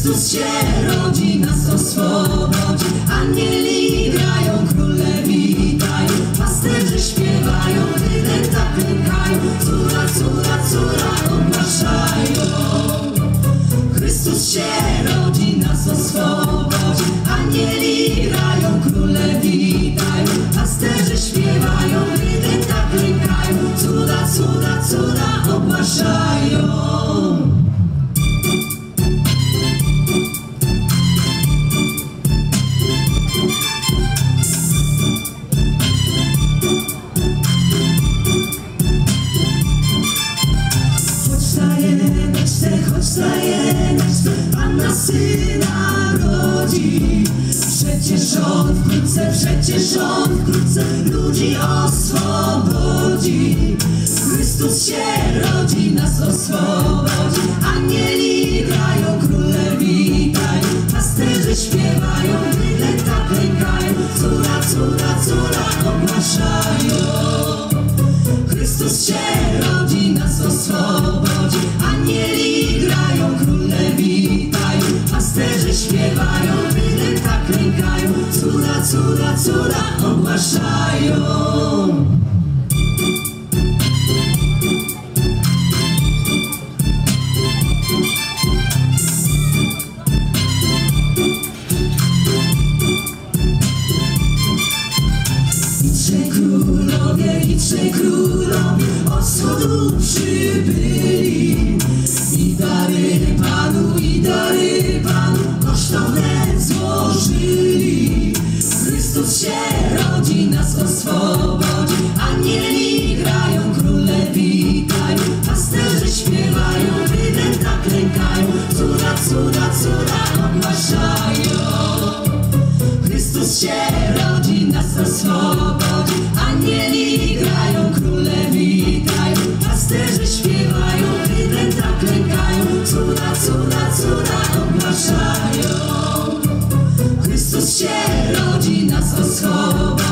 Chrystus się rodzi, nas oswobodzi. Anieli grają, króle witają, pasterze śpiewają, wydęta klękają, cuda, cuda, cuda ogłaszają. Chrystus się rodzi, nas oswobodzi. Anieli grają, króle witają, pasterze śpiewają, wydęta klękają, cuda, cuda, cuda ogłaszają. Choć stajeneczce, Panna Syna rodzi. Przecież On wkrótce ludzi oswobodzi. Chrystus się rodzi, nas oswobodzi. Anieli grają, króle witają, pasterze śpiewają, wydęta klękają, cuda, cuda, cuda ogłaszają. Chrystus się rodzi, nas oswobodzi. Anieli grają, króle witają, pasterze śpiewają, wydęta klękają, cuda, cuda, cuda ogłaszają. I trzej królowie od wschodu przybyli. I dary Panu kosztowne złożyli. Chrystus się rodzi, nas oswobodzi. Anieli grają, króle witają, pasterze śpiewają, wydęta klękają, cuda, cuda, cuda ogłaszają. Chrystus się rodzi, nas oswobodzi. Anieli grają, króle witają, pasterze śpiewają, wydęta klękają, cuda, cuda, cuda ogłaszają. Chrystus się rodzi, nas oswobodzi.